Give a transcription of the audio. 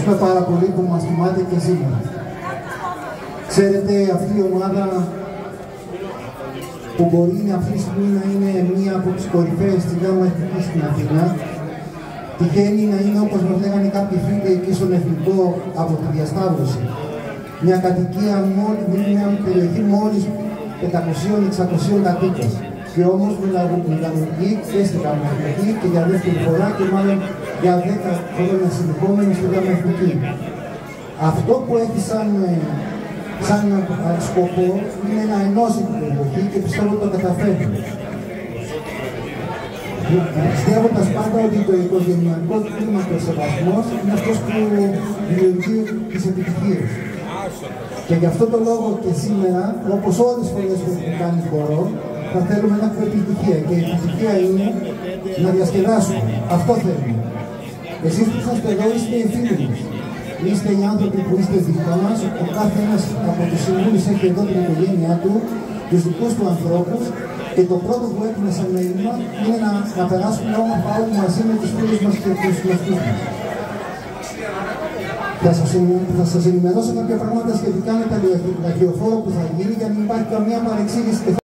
ευχαριστούμε πάρα πολύ που μας τιμάτε και σήμερα. Ξέρετε, αυτή η ομάδα που μπορεί αυτή τη στιγμή να είναι μία από τις κορυφαίες της ΓΑΜΑ Εθνική στην Αθήνα, τυχαίνει να είναι, όπως μας λέγανε κάποιοι φίλοι εκεί στον Εθνικό, από τη Διασταύρωση. Μια κατοικία, μια περιοχή μόλις 500-600 κατοίκων. Και όμως μιλαγωγεί και στην ΓΑΜΑ Εθνική και για δεύτερη φορά και μάλλον για 10 χρόνια συνεχόμενη στη ΓΑΜΑ Εθνική. Αυτό που έχει σαν σκοπό είναι να ενώσει την περιοχή και πιστεύω ότι το καταφέρει. Πιστεύοντας πάντα ότι το οικογενειακό κλίμα και ο σεβασμός είναι αυτός που δημιουργεί τις επιτυχίες. Και γι' αυτό το λόγο και σήμερα, όπως όλες τις φορές που έχουμε κάνει χώρο, θα θέλουμε να έχουμε επιτυχία. Και η επιτυχία είναι να διασκεδάσουμε. Αυτό θέλουμε. Εσείς που είσαστε εδώ είστε οι φίλοι μας. Είστε οι άνθρωποι που είστε δίπλα μας. Ο κάθε ένας από τους συμβούλους έχει εδώ την οικογένειά του, τους δικούς του ανθρώπους. Και το πρώτο που έχουμε σαν μέλημα είναι να περάσουμε όμορφα όλοι μαζί με τους φίλους μας και τους γνωστούς μας. Θα σας ενημερώσω κάποια πράγματα σχετικά με τα λαχιοφόρο που θα γίνει για να μην υπάρχει καμία παρεξήγηση.